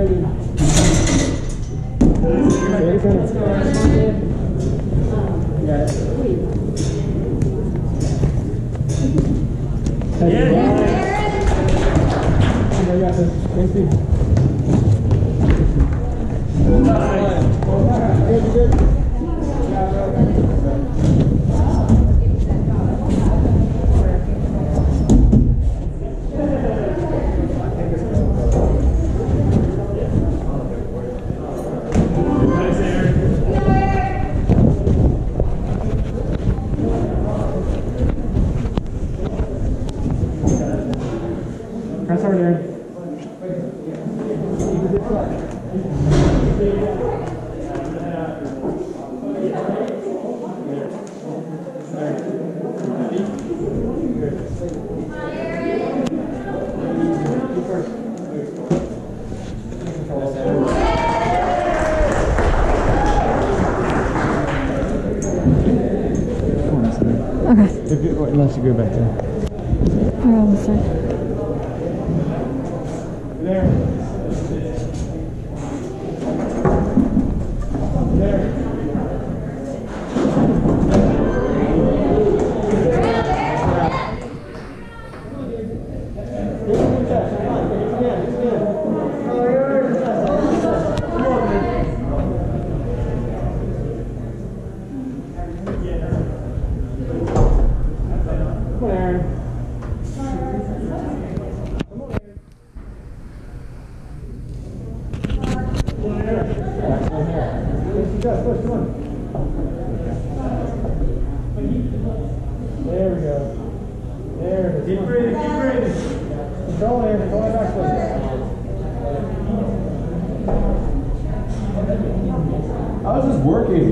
Press hard, Aaron. Okay. Unless you go back there. We're on this side. There. There. There we go. There it is. Keep breathing, keep breathing. Control there, control it back. I was just working.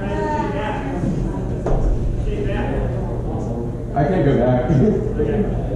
I can't go back.